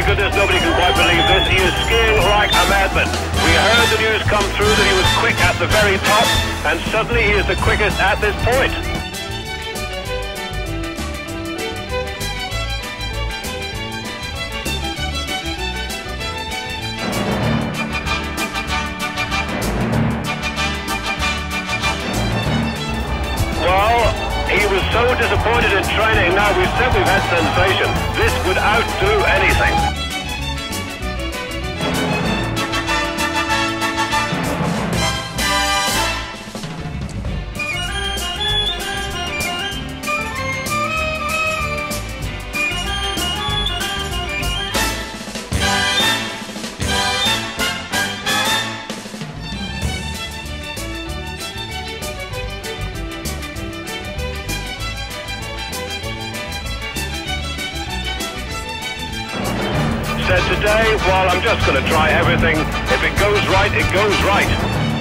goodness, nobody can quite believe this. He is skiing like a madman. We heard the news come through that he was quick at the very top, and suddenly he is the quickest at this point. Well, he was so disappointed in training. Now, we've said we've had sensation. This would outdo anything. Said today, well, I'm just going to try everything. If it goes right, it goes right.